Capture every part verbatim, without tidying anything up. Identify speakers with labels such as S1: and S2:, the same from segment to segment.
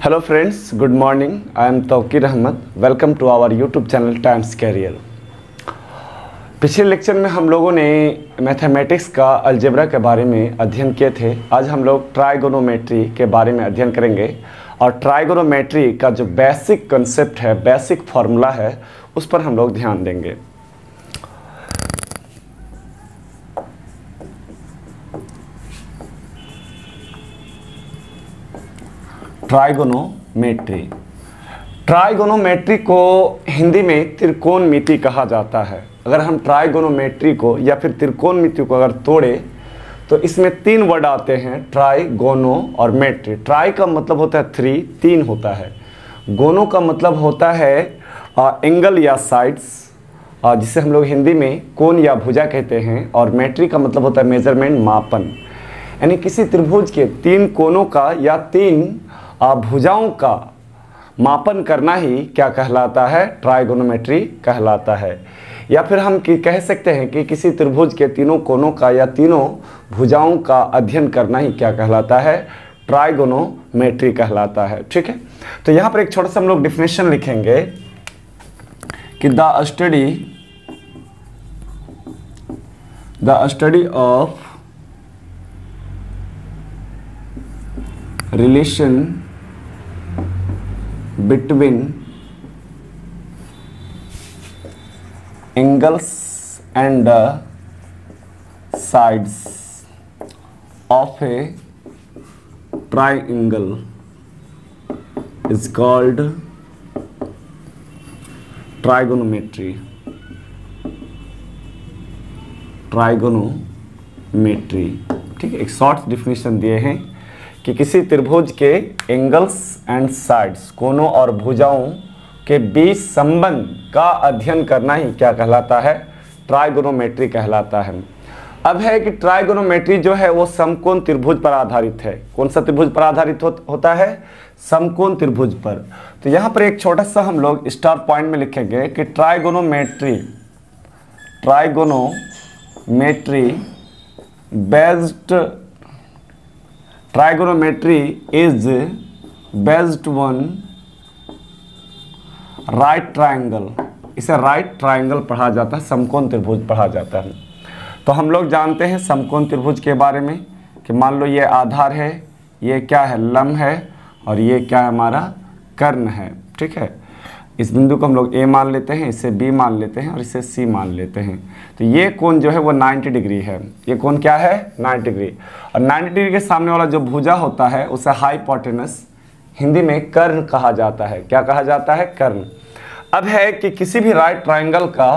S1: Hello friends, good morning. I am Tauqeer Ahmad. Welcome to our YouTube channel Times Career. पिछले lecture में हम लोगों ने मैथमेटिक्स का अलजेब्रा के बारे में अध्ययन किए थे। आज हम लोग ट्राइगोनोमेट्री के बारे में अध्ययन करेंगे और ट्राइगोनोमेट्री का जो बेसिक कंसेप्ट है, बेसिक फार्मूला है, उस पर हम लोग ध्यान देंगे। ट्राइगोनोमेट्री ट्राइगोनोमेट्री को हिंदी में त्रिकोणमिति कहा जाता है। अगर हम ट्राइगोनोमेट्री को या फिर त्रिकोणमिति को अगर तोड़े तो इसमें तीन वर्ड आते हैं, ट्राइगोनो और मेट्री। ट्राई का मतलब होता है थ्री, तीन होता है। गोनो का मतलब होता है आ, एंगल या साइड्स, जिसे हम लोग हिंदी में कोण या भुजा कहते हैं। और मेट्री का मतलब होता है मेजरमेंट, मापन। यानी किसी त्रिभुज के तीन कोनों का या तीन भुजाओं का मापन करना ही क्या कहलाता है? ट्राइगोनोमेट्री कहलाता है। या फिर हम कह सकते हैं कि किसी त्रिभुज के तीनों कोनों का या तीनों भुजाओं का अध्ययन करना ही क्या कहलाता है? ट्राइगोनोमेट्री कहलाता है। ठीक है, तो यहाँ पर एक छोटा सा हम लोग डिफिनेशन लिखेंगे कि the study the study of relation between angles and the sides of a triangle is called trigonometry. Trigonometry, ठीक है। एक शॉर्ट डिफिनेशन दिए हैं कि किसी त्रिभुज के एंगल्स एंड साइड्स, कोनों और भुजाओं के बीच संबंध का अध्ययन करना ही क्या कहलाता है? ट्राइगोनोमेट्री कहलाता है। अब है कि ट्राइगोनोमेट्री जो है वो समकोण त्रिभुज पर आधारित है। कौन सा त्रिभुज पर आधारित हो, होता है? समकोण त्रिभुज पर। तो यहाँ पर एक छोटा सा हम लोग स्टार पॉइंट में लिखेंगे कि trigonometry trigonometry based Trigonometry is based on right triangle। इसे राइट ट्राइंगल पढ़ा जाता है, समकोण त्रिभुज पढ़ा जाता है। तो हम लोग जानते हैं समकोण त्रिभुज के बारे में कि मान लो ये आधार है, ये क्या है? लंब है, और ये क्या है? हमारा कर्ण है। ठीक है, इस बिंदु को हम लोग ए मान लेते हैं, इसे बी मान लेते हैं और इसे सी मान लेते हैं। तो ये कोण जो है वो नब्बे डिग्री है। ये कोण क्या है? नब्बे डिग्री। और नब्बे डिग्री के सामने वाला जो भुजा होता है उसे हाइपोटेनस, हिंदी में कर्ण कहा जाता है। क्या कहा जाता है? कर्ण। अब है कि किसी भी राइट ट्राइंगल का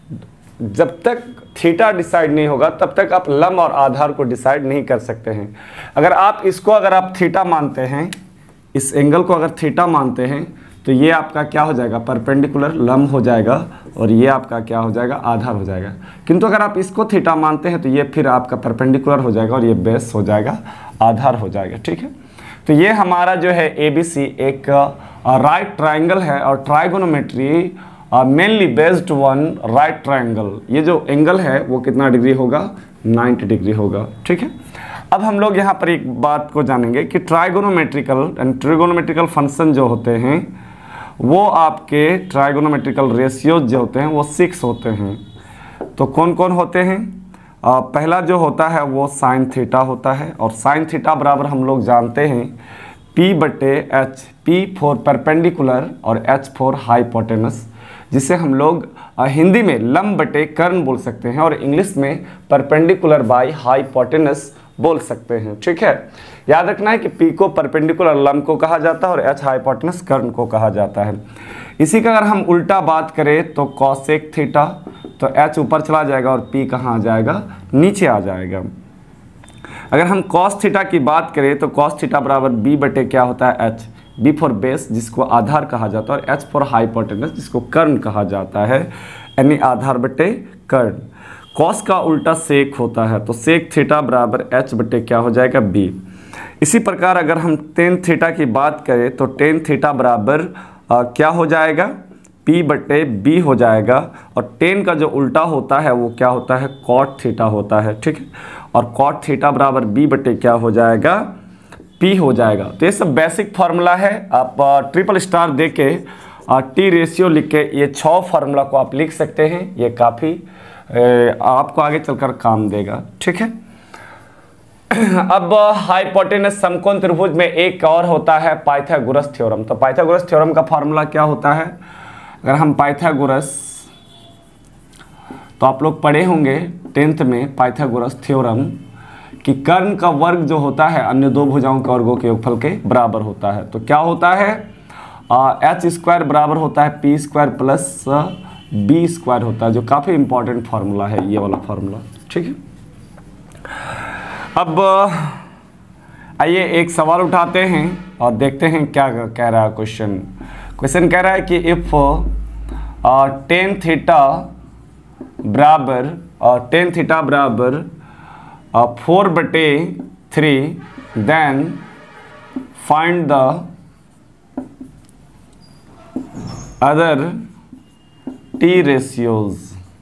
S1: जब तक थीटा डिसाइड नहीं होगा तब तक आप लंब और आधार को डिसाइड नहीं कर सकते हैं। अगर आप इसको अगर आप थीटा मानते हैं, इस एंगल को अगर थीटा मानते हैं, तो ये आपका क्या हो जाएगा? परपेंडिकुलर लंब हो जाएगा, और ये आपका क्या हो जाएगा? आधार हो जाएगा। किंतु अगर आप इसको थीटा मानते हैं तो ये फिर आपका परपेंडिकुलर हो जाएगा और ये बेस हो जाएगा, आधार हो जाएगा। ठीक है, तो ये हमारा जो है ए बी सी एक राइट ट्राइंगल है। और trigonometry mainly based on right triangle. ये जो एंगल है वो कितना डिग्री होगा? नब्बे डिग्री होगा। ठीक है, अब हम लोग यहाँ पर एक बात को जानेंगे कि ट्राइगोनोमेट्रिकल एंड ट्रिगोनोमेट्रिकल फंक्शन जो होते हैं वो आपके ट्राइगोनोमेट्रिकल रेशियोज जो होते हैं वो सिक्स होते हैं। तो कौन कौन होते हैं? आ, पहला जो होता है वो साइन थीटा होता है। और साइन थीटा बराबर हम लोग जानते हैं पी बटे एच, पी फॉर परपेंडिकुलर और एच फॉर हाइपोटेनस, जिसे हम लोग आ, हिंदी में लंब बटे कर्ण बोल सकते हैं और इंग्लिश में परपेंडिकुलर बाय हाइपोटेनस बोल सकते हैं। ठीक है, याद रखना है कि पी को परपेंडिकुलर लंब को कहा जाता है और एच हाइपोटेनस कर्ण को कहा जाता है। इसी का अगर हम उल्टा बात करें तो कॉसेक थीटा, तो एच ऊपर चला जाएगा और पी कहाँ आ जाएगा? नीचे आ जाएगा। अगर हम कॉस थीटा की बात करें तो कॉस थीटा बराबर बी बटे क्या होता है? एच। बी फॉर बेस, जिसको आधार कहा जाता है, और एच फॉर हाइपोटेनस, जिसको कर्ण कहा जाता है, यानी आधार बटे कर्ण। कॉस का उल्टा सेक होता है, तो सेक थीटा बराबर एच बटे क्या हो जाएगा? बी। इसी प्रकार अगर हम टेन थीटा की बात करें तो टेन थीटा बराबर क्या हो जाएगा? पी बटे बी हो जाएगा। और टेन का जो उल्टा होता है वो क्या होता है? कॉट थीटा होता है। ठीक है, और कॉट थीटा बराबर बी बटे क्या हो जाएगा? पी हो जाएगा। तो ये सब बेसिक फार्मूला है। आप ट्रिपल स्टार दे के टी रेशियो लिख के ये छः फार्मूला को आप लिख सकते हैं। ये काफ़ी आपको आगे चलकर काम देगा, ठीक है। अब हाइपोटेनस समकोण त्रिभुज में एक और होता है पाइथागोरस थ्योरम। तो पाइथागोरस थ्योरम का फार्मूला क्या होता है? अगर हम पाइथागोरस, तो आप लोग पढ़े होंगे टेंथ में पाइथागोरस थ्योरम कि कर्ण का वर्ग जो होता है अन्य दो भुजाओं के वर्गों के योगफल के बराबर होता है। तो क्या होता है? एच स्क्वायर बराबर होता है P square plus B square होता है, जो काफ़ी इंपॉर्टेंट फार्मूला है ये वाला फार्मूला, ठीक है। अब आइए एक सवाल उठाते हैं और देखते हैं क्या कह रहा है क्वेश्चन। क्वेश्चन कह रहा है कि इफ टेन थीटा बराबर टेन थीटा बराबर फोर बटे three, then find the other T ratios.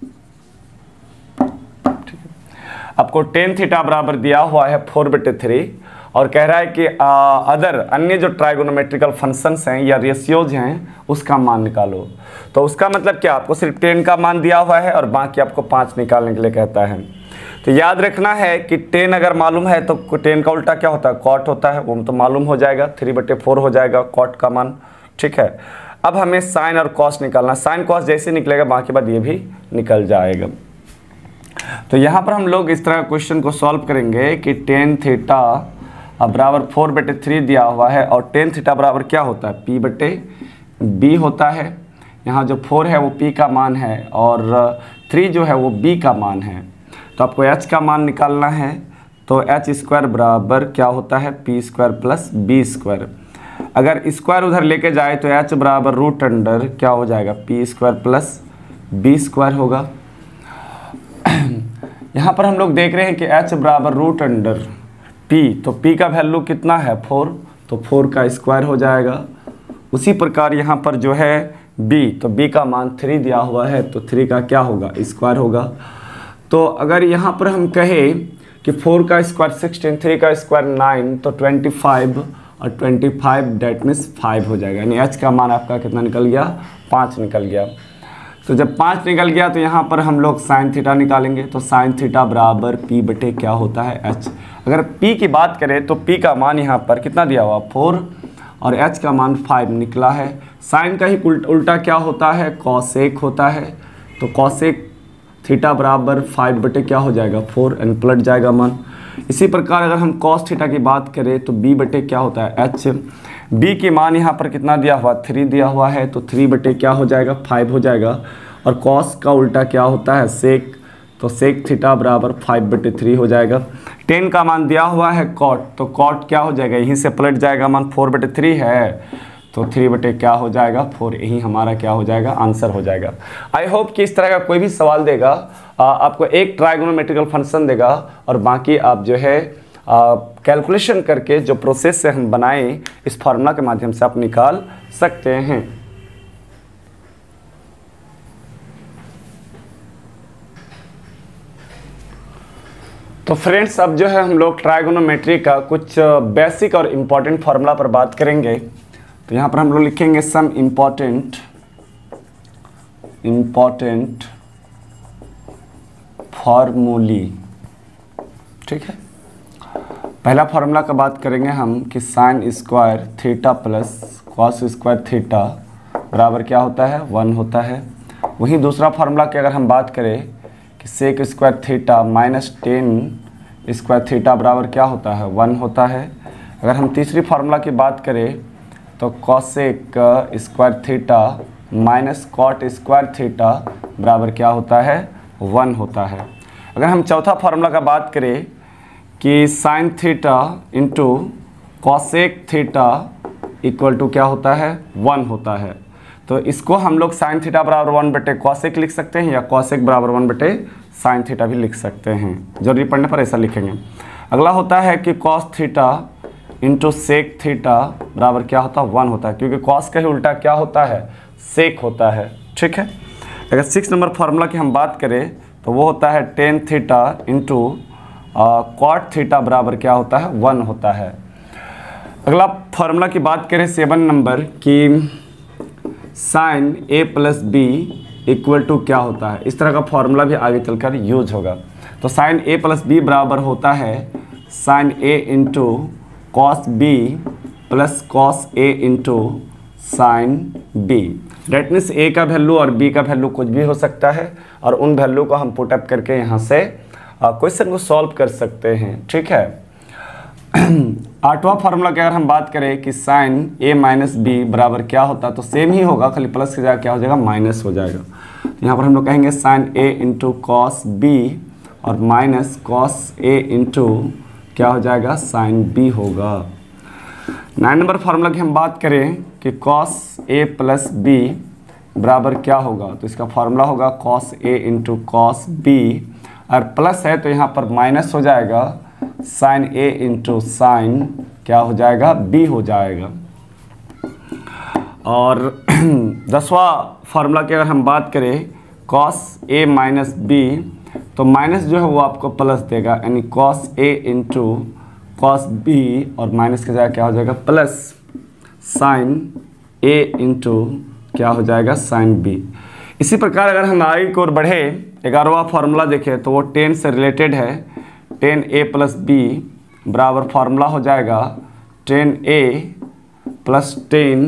S1: आपको टेन थीटा बराबर दिया हुआ है फोर बटे थ्री और कह रहा है कि अदर अन्य जो ट्राइगोनोमेट्रिकल फंक्शंस हैं या रेशियोज हैं उसका मान निकालो। तो उसका मतलब क्या? आपको सिर्फ टेन का मान दिया हुआ है और बाकी आपको पाँच निकालने के लिए कहता है। तो याद रखना है कि टेन अगर मालूम है तो टेन का उल्टा क्या होता है? कॉट होता है, वो तो मालूम हो जाएगा। थ्री बटे फोर हो जाएगा कॉट का मान, ठीक है। अब हमें साइन और कॉस निकालना। साइन कॉस जैसे निकलेगा बाकी बाद ये भी निकल जाएगा। तो यहाँ पर हम लोग इस तरह क्वेश्चन को सॉल्व करेंगे कि टेन थीटा बराबर फोर बटे थ्री दिया हुआ है और टेन थीटा बराबर क्या होता है? पी बटे बी होता है। यहाँ जो फोर है वो पी का मान है और थ्री जो है वो बी का मान है। तो आपको एच का मान निकालना है। तो एच स्क्वायर बराबर क्या होता है? P square plus B square. अगर स्क्वायर उधर लेके जाए तो एच बराबर रूट अंडर क्या हो जाएगा? P square plus B square होगा। यहाँ पर हम लोग देख रहे हैं कि h बराबर रूट अंडर p, तो p का वैल्यू कितना है? फोर, तो फोर का स्क्वायर हो जाएगा। उसी प्रकार यहाँ पर जो है b, तो b का मान थ्री दिया हुआ है तो थ्री का क्या होगा? स्क्वायर होगा। तो अगर यहाँ पर हम कहें कि फोर का स्क्वायर सिक्सटीन, थ्री का स्क्वायर नाइन, तो ट्वेंटी फाइव और twenty five that means five हो जाएगा। यानी h का मान आपका कितना निकल गया? पाँच निकल गया। तो जब पाँच निकल गया तो यहाँ पर हम लोग साइन थीटा निकालेंगे। तो साइन थीटा बराबर पी बटे क्या होता है? एच। अगर पी की बात करें तो पी का मान यहाँ पर कितना दिया हुआ? फोर और एच का मान फाइव निकला है। साइन का ही उल्टा क्या होता है? कॉसेक होता है। तो कॉसेक थीटा बराबर फाइव बटे क्या हो जाएगा? फोर, एंड पलट जाएगा मान। इसी प्रकार अगर हम कॉस थीटा की बात करें तो बी बटे क्या होता है? एच। बी के मान यहाँ पर कितना दिया हुआ? थ्री दिया हुआ है तो थ्री बटे क्या हो जाएगा? फाइव हो जाएगा। और कॉस का उल्टा क्या होता है? सेक, तो सेक थीटा बराबर फाइव बटे थ्री हो जाएगा। टेन का मान दिया हुआ है कॉट, तो कॉट क्या हो जाएगा? यहीं से पलट जाएगा मान। फोर बटे थ्री है तो थ्री बटे क्या हो जाएगा? फोर। यही हमारा क्या हो जाएगा? आंसर हो जाएगा। आई होप कि इस तरह का कोई भी सवाल देगा आ, आपको एक ट्राइगोनोमेट्रिकल फंक्शन देगा और बाकी आप जो है कैलकुलेशन करके जो प्रोसेस से हम बनाएं इस फार्मूला के माध्यम से आप निकाल सकते हैं। तो फ्रेंड्स अब जो है हम लोग ट्राइगोनोमेट्री का कुछ बेसिक और इम्पॉर्टेंट फार्मूला पर बात करेंगे। तो यहाँ पर हम लोग लिखेंगे सम इम्पॉर्टेंट इम्पॉर्टेंट फार्मूली, ठीक है। पहला फार्मूला का बात करेंगे हम कि sine square theta plus cos square theta बराबर क्या होता है? वन होता है। वहीं दूसरा फार्मूला की अगर हम बात करें कि sec square theta minus tan square theta बराबर क्या होता है? वन होता है। अगर हम तीसरी फार्मूला की बात करें तो cosec square theta minus cot square theta बराबर क्या होता है? वन होता है। अगर हम चौथा फार्मूला का बात करें कि sine theta into cosec theta equal to क्या होता है? वन होता है। तो इसको हम लोग साइन थीटा बराबर वन बटे कॉसेक लिख सकते हैं या कॉसेक बराबर वन बटे साइन थीटा भी लिख सकते हैं। जरूरी पड़ने पर ऐसा लिखेंगे। अगला होता है कि cos theta into sec theta बराबर क्या होता है? वन होता है, क्योंकि कॉस का ही उल्टा क्या होता है? सेक होता है, ठीक है। अगर सिक्स नंबर फार्मूला की हम बात करें तो वो होता है tan theta into cot theta बराबर क्या होता है? वन होता है। अगला फॉर्मूला की बात करें सेवन नंबर की sine A plus B equal to क्या होता है। इस तरह का फॉर्मूला भी आगे चलकर यूज होगा। तो साइन ए प्लस बी बराबर होता है sine A into cos B plus cos A into sine B. That means A का वैल्यू और बी का वैल्यू कुछ भी हो सकता है और उन वैल्यू को हम पुटअप करके यहाँ से क्वेश्चन को सॉल्व कर सकते हैं। ठीक है। आठवां फार्मूला की अगर हम बात करें कि साइन ए माइनस बी बराबर क्या होता है, तो सेम ही होगा, खाली प्लस की जगह क्या हो जाएगा, माइनस हो जाएगा। तो यहाँ पर हम लोग कहेंगे sine A into cos B और माइनस कॉस ए इंटू क्या हो जाएगा, साइन बी होगा। नाइन नंबर फार्मूला की हम बात करें कि कॉस ए प्लस बी बराबर क्या होगा, तो इसका फार्मूला होगा cos A into cos B, और प्लस है तो यहाँ पर माइनस हो जाएगा, साइन ए इंटू साइन क्या हो जाएगा, बी हो जाएगा। और दसवां फार्मूला की अगर हम बात करें कॉस ए माइनस बी, तो माइनस जो है वो आपको प्लस देगा, यानी cos A into cos B और माइनस की जगह क्या हो जाएगा, प्लस साइन ए इंटू क्या हो जाएगा, साइन बी। इसी प्रकार अगर हम आगे की ओर बढ़े, ग्यारहवां फार्मूला देखें तो वो टेन से रिलेटेड है। टेन ए प्लस बी बराबर फार्मूला हो जाएगा tan A plus tan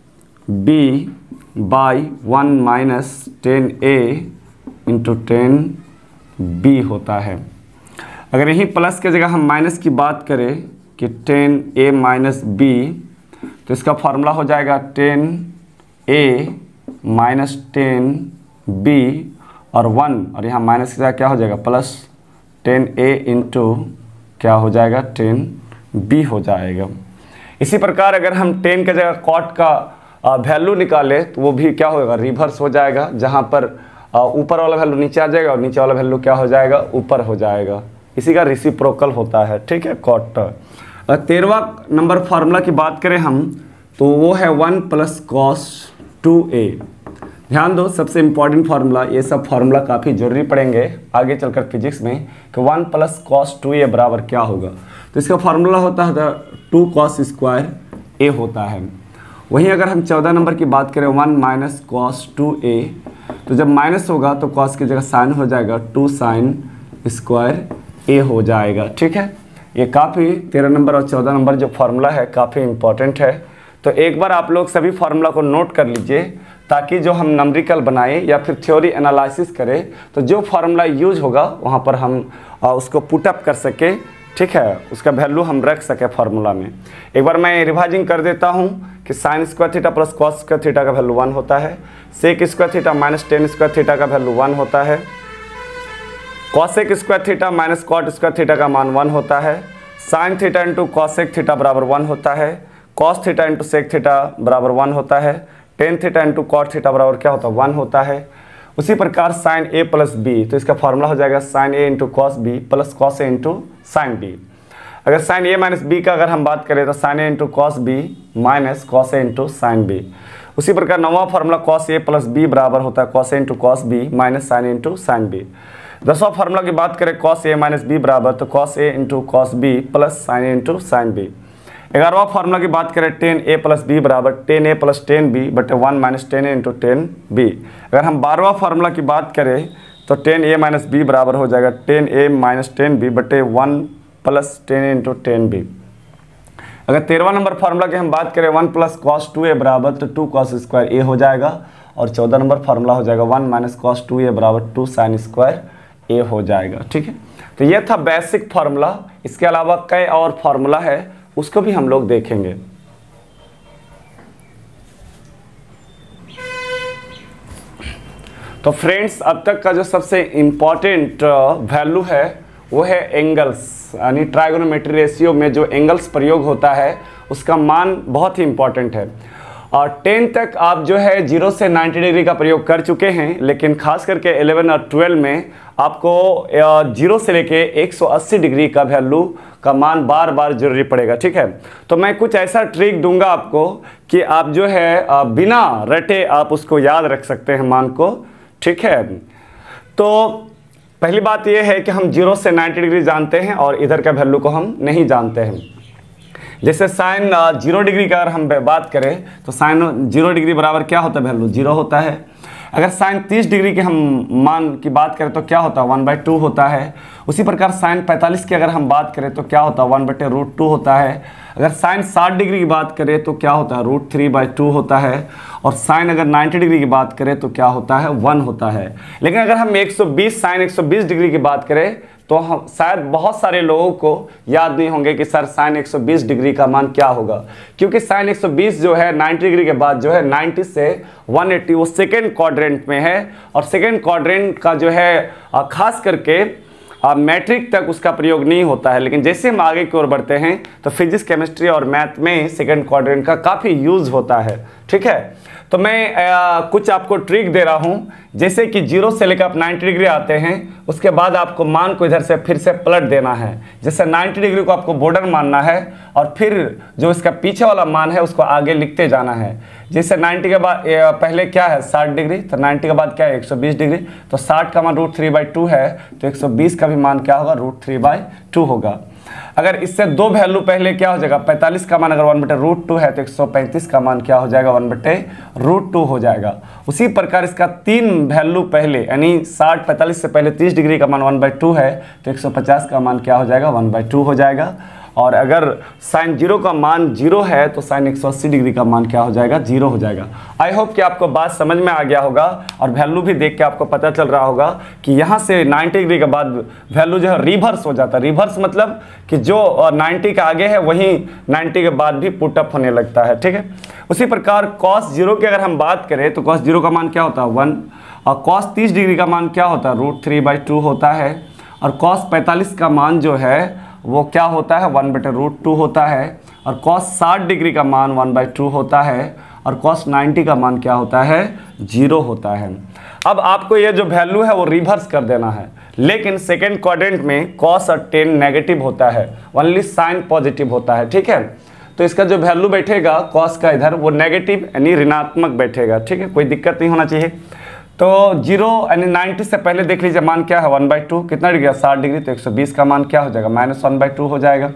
S1: B by one minus tan A into tan B होता है। अगर यही प्लस की जगह हम माइनस की बात करें कि टेन ए माइनस बी, तो इसका फार्मूला हो जाएगा tan A minus tan B और वन, और यहाँ माइनस की जगह क्या हो जाएगा, प्लस टेन ए इंटू क्या हो जाएगा, टेन बी हो जाएगा। इसी प्रकार अगर हम टेन के जगह कॉट का वैल्यू निकाले तो वो भी क्या होगा, रिवर्स हो जाएगा, जहाँ पर ऊपर वाला वैल्यू नीचे आ जाएगा और नीचे वाला वैल्यू क्या हो जाएगा, ऊपर हो जाएगा। इसी का रेसिप्रोकल होता है। ठीक है, कॉट। तेरहवां नंबर फार्मूला की बात करें हम तो वो है one plus cos two A. ध्यान दो, सबसे इम्पॉर्टेंट फार्मूला, ये सब फार्मूला काफ़ी जरूरी पड़ेंगे आगे चलकर फिजिक्स में, कि one plus cos two A बराबर क्या होगा। तो इसका फार्मूला होता है टू कॉस स्क्वायर ए होता है। वहीं अगर हम चौदह नंबर की बात करें one minus cos two A, तो जब माइनस होगा तो कॉस की जगह साइन हो जाएगा, टू साइन स्क्वायर ए हो जाएगा। ठीक है, ये काफ़ी तेरह नंबर और चौदह नंबर जो फार्मूला है काफ़ी इम्पॉर्टेंट है। तो एक बार आप लोग सभी फार्मूला को नोट कर लीजिए, ताकि जो हम नंबरिकल बनाए या फिर थ्योरी एनालिसिस करें तो जो फार्मूला यूज होगा वहाँ पर हम उसको पुटअप कर सके। ठीक है, उसका वैल्यू हम रख सके फार्मूला में। एक बार मैं रिवाइजिंग कर देता हूँ कि sine square theta plus cos square theta का वैल्यू वन होता है, sec square theta minus tan square theta का वैल्यू वन होता है, cosec square theta minus cot square theta का मान वन होता है, sine theta into cosec theta बराबर वन होता है, cos theta into sec theta बराबर वन होता है, tan theta into cot theta बराबर क्या होता है, वन होता है। उसी प्रकार साइन ए प्लस बी, तो इसका फार्मूला हो जाएगा sine A into cos B plus cos A into sine B. अगर साइन ए माइनस बी का अगर हम बात करें तो sine A into cos B minus cos A into sine B. उसी प्रकार नौवां formula cos A plus B बराबर होता है cos A into cos B minus sine A into sine B. दसवां फार्मूला की बात करें कॉस ए माइनस बी बराबर तो cos A into cos B plus sine A into sine B. ग्यारहवां फार्मूला की बात करें टेन ए प्लस बी बराबर tan A plus tan B बटे one minus tan A into tan B. अगर हम बारहवां फार्मूला की बात करें तो टेन ए माइनस बी बराबर हो जाएगा tan A minus tan B बटे one plus tan A into tan B. अगर तेरहवां नंबर फार्मूला की हम बात करें one plus cos two A बराबर तो टू कॉस स्क्वायर ए हो जाएगा, और चौदह नंबर फार्मूला हो जाएगा one minus cos two A बराबर टू साइन स्क्वायर ए हो जाएगा। ठीक है, तो ये था बेसिक फार्मूला। इसके अलावा कई और फार्मूला है, उसको भी हम लोग देखेंगे। तो फ्रेंड्स, अब तक का जो सबसे इम्पॉर्टेंट वैल्यू है वो है एंगल्स, यानी ट्राइगोनोमेट्री रेशियो में जो एंगल्स प्रयोग होता है उसका मान बहुत ही इम्पॉर्टेंट है। और टेन तक आप जो है जीरो से नाइन्टी डिग्री का प्रयोग कर चुके हैं, लेकिन खास करके इलेवन और ट्वेल्व में आपको जीरो से लेके एक सौ अस्सी डिग्री का वैल्यू का मान बार बार जरूरी पड़ेगा। ठीक है, तो मैं कुछ ऐसा ट्रिक दूंगा आपको कि आप जो है बिना रटे आप उसको याद रख सकते हैं मान को। ठीक है, तो पहली बात यह है कि हम जीरो से नाइन्टी डिग्री जानते हैं और इधर का वैल्यू को हम नहीं जानते हैं। जैसे साइन जीरो डिग्री का अगर हम बात करें तो साइन जीरो डिग्री बराबर क्या होता है, वैल्यू जीरो होता है। अगर साइन तीस डिग्री के हम मान की बात करें तो क्या होता है, वन बाई टू होता है। उसी प्रकार साइन पैंतालीस की अगर हम बात करें तो क्या होता है, वन बटे रूट टू होता है। अगर साइन साठ डिग्री की बात करें तो क्या होता है, रूट थ्री बाई टू होता है। और साइन अगर नब्बे डिग्री की बात करें तो क्या होता है, वन होता है। लेकिन अगर हम एक सौ बीस साइन एक सौ बीस डिग्री की बात करें तो हम शायद बहुत सारे लोगों को याद नहीं होंगे कि सर साइन एक सौ बीस डिग्री का मान क्या होगा, क्योंकि साइन एक सौ बीस जो है नब्बे डिग्री के बाद जो है नब्बे से एक सौ अस्सी वो सेकेंड क्वाड्रेंट में है। और सेकेंड क्वाड्रेंट का जो है खास करके मैट्रिक तक उसका प्रयोग नहीं होता है। लेकिन जैसे हम आगे की ओर बढ़ते हैं तो फिजिक्स, केमिस्ट्री और मैथ में सेकेंड क्वाड्रेंट का काफ़ी यूज़ होता है। ठीक है, तो मैं आ, कुछ आपको ट्रिक दे रहा हूँ, जैसे कि जीरो से लेकर आप नब्बे डिग्री आते हैं, उसके बाद आपको मान को इधर से फिर से पलट देना है। जैसे नब्बे डिग्री को आपको बॉर्डर मानना है और फिर जो इसका पीछे वाला मान है उसको आगे लिखते जाना है। जैसे नब्बे के बाद पहले क्या है साठ डिग्री, तो नब्बे के बाद क्या है एक सौ बीस डिग्री, तो साठ का मान रूट थ्री बाई टू है, तो एक सौ बीस का भी मान क्या होगा, रूट थ्री बाई टू होगा। अगर इससे दो वैल्यू पहले क्या हो जाएगा, पैंतालीस का मान अगर वन बटे रूट टू है तो एक सौ पैंतीस का मान क्या हो जाएगा, वन बटे रूट टू हो जाएगा। उसी प्रकार इसका तीन वैल्यू पहले यानी साठ पैंतालीस से पहले तीस डिग्री का मान वन बाई टू है तो एक सौ पचास का मान क्या हो जाएगा, वन बाई टू हो जाएगा। और अगर साइन जीरो का मान जीरो है तो साइन एक सौ अस्सी डिग्री का मान क्या हो जाएगा, जीरो हो जाएगा। आई होप कि आपको बात समझ में आ गया होगा और वैल्यू भी देख के आपको पता चल रहा होगा कि यहाँ से नब्बे डिग्री के बाद वैल्यू जो है रिवर्स हो जाता है। रिवर्स मतलब कि जो नब्बे का आगे है वहीं नब्बे के बाद भी पुटअप होने लगता है। ठीक है, उसी प्रकार कॉस जीरो की अगर हम बात करें तो कॉस जीरो का मान क्या होता है, वन। और कॉस तीस डिग्री का मान क्या होता है, रूट थ्री बाई टू होता है। और कॉस पैंतालीस का मान जो है वो क्या होता है, वन बटे रूट टू होता है। और कॉस साठ डिग्री का मान वन बाई टू होता है। और कॉस नब्बे का मान क्या होता है, जीरो होता है। अब आपको ये जो वैल्यू है वो रिवर्स कर देना है, लेकिन सेकेंड क्वाड्रेंट में कॉस और टेन नेगेटिव होता है, ओनली साइन पॉजिटिव होता है। ठीक है, तो इसका जो वैल्यू बैठेगा कॉस का इधर वो नेगेटिव यानी ऋणात्मक बैठेगा। ठीक है, कोई दिक्कत नहीं होना चाहिए। तो जीरो यानी नाइन्टी से पहले देख लीजिए मान क्या है, वन बाई टू, कितना डिग्री, साठ डिग्री, तो एक सौ बीस का मान क्या हो जाएगा, माइनस वन बाई टू हो जाएगा।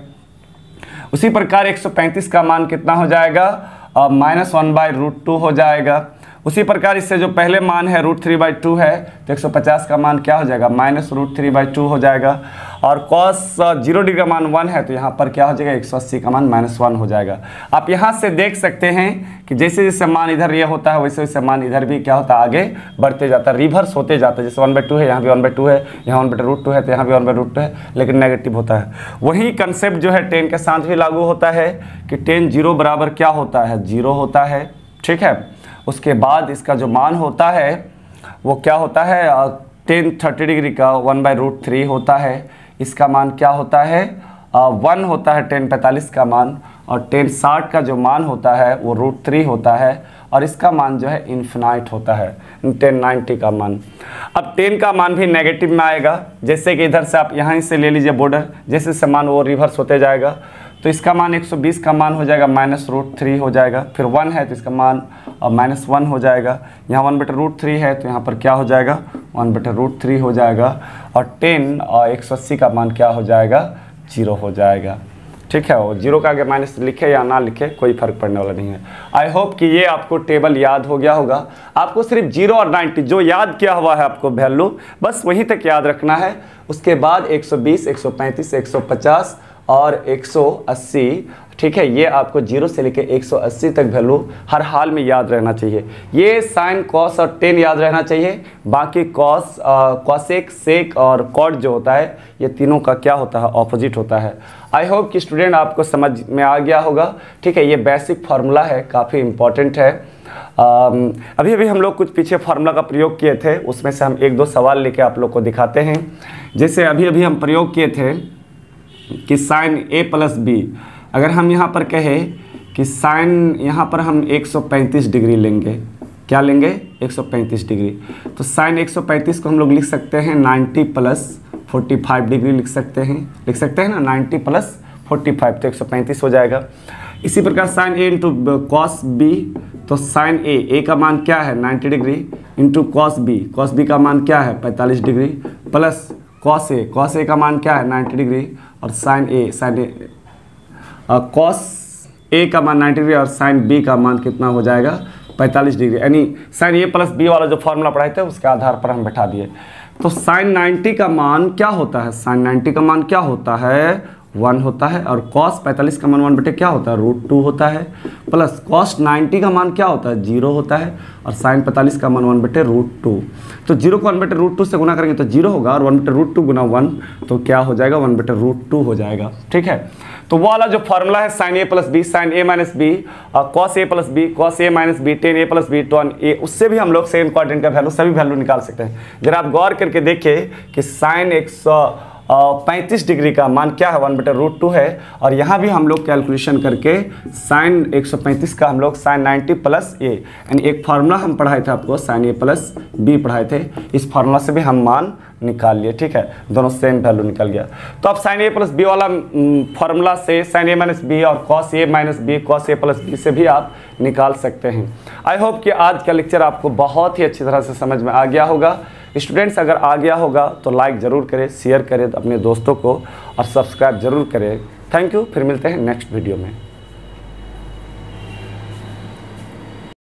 S1: उसी प्रकार एक सौ पैंतीस का मान कितना हो जाएगा, minus one by root two हो जाएगा। उसी प्रकार इससे जो पहले मान है रूट थ्री बाई टू है तो एक सौ पचास का मान क्या हो जाएगा, minus root three by two हो जाएगा। और कॉस जीरो डिग्री का मान वन है तो यहाँ पर क्या हो जाएगा, एक सौ अस्सी का मान माइनस वन हो जाएगा। आप यहाँ से देख सकते हैं कि जैसे जैसे मान इधर ये होता है वैसे वैसे मान इधर भी क्या होता है, आगे बढ़ते जाता है, रिवर्स होते जाता है। जैसे वन बाई टू है यहाँ भी वन बाई टू है, यहाँ वन बटे रूट टू है तो यहाँ भी वन बाई रूट टू है, लेकिन नेगेटिव होता है। वही कंसेप्ट जो है टेन के साथ भी लागू होता है कि टेन जीरो बराबर क्या होता है, जीरो होता है। ठीक है, उसके बाद इसका जो मान होता है वो क्या होता है, टेन थर्टी डिग्री का वन बाई रूट थ्री होता है। इसका मान क्या होता है, वन होता है टेन पैंतालीस का मान। और टेन साठ का जो मान होता है वो रूट थ्री होता है। और इसका मान जो है इन्फिनाइट होता है, टेन नाइन्टी का मान। अब टेन का मान भी नेगेटिव में आएगा, जैसे कि इधर से आप यहाँ से ले लीजिए बॉर्डर, जैसे से मान वो रिवर्स होते जाएगा। तो इसका मान एक सौ बीस का मान हो जाएगा माइनस रूट थ्री हो जाएगा। फिर वन है तो इसका मान माइनस वन हो जाएगा। यहाँ वन बटे रूट थ्री है तो यहाँ पर क्या हो जाएगा, वन बटे रूट थ्री हो जाएगा। और टेन और एक सौ अस्सी का मान क्या हो जाएगा, जीरो हो जाएगा। ठीक है, वो जीरो का आगे माइनस लिखे या ना लिखे कोई फर्क पड़ने वाला नहीं है। आई होप कि ये आपको टेबल याद हो गया होगा। आपको सिर्फ जीरो और नाइन्टी जो याद किया हुआ है आपको वैल्यू, बस वहीं तक याद रखना है। उसके बाद एक सौ बीस, एक सौ पैंतीस, एक सौ पचास और एक सौ अस्सी, ठीक है, ये आपको जीरो से लेके एक सौ अस्सी तक वैल्यू हर हाल में याद रहना चाहिए। ये साइन, कॉस और टेन याद रहना चाहिए। बाकी कॉस, कॉसेक, सेक और कॉट जो होता है ये तीनों का क्या होता है, ऑपोजिट होता है। आई होप कि स्टूडेंट आपको समझ में आ गया होगा। ठीक है, ये बेसिक फार्मूला है, काफ़ी इम्पॉर्टेंट है। आम, अभी अभी हम लोग कुछ पीछे फार्मूला का प्रयोग किए थे, उसमें से हम एक दो सवाल लेके आप लोग को दिखाते हैं। जैसे अभी अभी हम प्रयोग किए थे कि साइन ए प्लस बी, अगर हम यहाँ पर कहें कि साइन यहाँ पर हम एक सौ पैंतीस डिग्री लेंगे, क्या लेंगे, एक सौ पैंतीस डिग्री, तो साइन एक सौ पैंतीस को हम लोग लिख सकते हैं नब्बे प्लस पैंतालीस डिग्री लिख सकते हैं, लिख सकते हैं ना, नब्बे प्लस पैंतालीस तो एक सौ पैंतीस हो जाएगा। इसी प्रकार sine A into cos B, तो साइन ए, ए का मान क्या है नब्बे degree, into cos B, cos B का मान क्या है पैंतालीस degree, plus cos A, cos A का मान क्या है नब्बे डिग्री, और sine A, sine A cos A का मान नाइन्टी डिग्री और साइन बी का मान कितना हो जाएगा पैंतालीस डिग्री, यानी साइन ए प्लस बी वाला जो फॉर्मूला पढ़ाए थे उसके आधार पर हम बैठा दिए। तो साइन नाइन्टी का मान क्या होता है, साइन नाइन्टी का मान क्या होता है वन होता है, और कॉस पैंतालीस का मान वन बटे क्या होता है रूट टू होता है, प्लस कॉस नाइन्टी का मान क्या होता है जीरो होता है, और साइन पैंतालीस का मान वन बटे रूट टू। तो जीरो को वन बटे रूट टू से गुना करेंगे तो जीरो होगा, और वन बटे रूट टू गुना वन तो क्या हो जाएगा वन बटे रूट टू हो जाएगा। ठीक है, तो वो वाला जो फॉर्मूला है sine A plus B, sine A minus B, और cos A plus B, cos A minus B, tan A plus B, tan A, उससे भी हम लोग सेम क्वाड्रेंट का वैल्यू सभी वैल्यू निकाल सकते हैं। जरा आप गौर करके देखिए कि साइन एक सौ पैंतीस डिग्री का मान क्या है वन बटे रूट टू है, और यहाँ भी हम लोग कैलकुलेशन करके साइन एक सौ पैंतीस का हम लोग साइन नाइन्टी प्लस ए, यानी एक फार्मूला हम पढ़ाए थे आपको साइन ए प्लस बी पढ़ाए थे, इस फार्मूला से भी हम मान निकाल लिए। ठीक है, दोनों सेम वैल्यू निकल गया। तो अब साइन ए प्लस बी वाला फार्मूला से साइन ए माइनस बी और cos A minus B cos A plus B से भी आप निकाल सकते हैं। आई होप कि आज का लेक्चर आपको बहुत ही अच्छी तरह से समझ में आ गया होगा। स्टूडेंट्स, अगर आ गया होगा तो लाइक ज़रूर करें, शेयर करें अपने दोस्तों को, और सब्सक्राइब ज़रूर करें। थैंक यू, फिर मिलते हैं नेक्स्ट वीडियो में।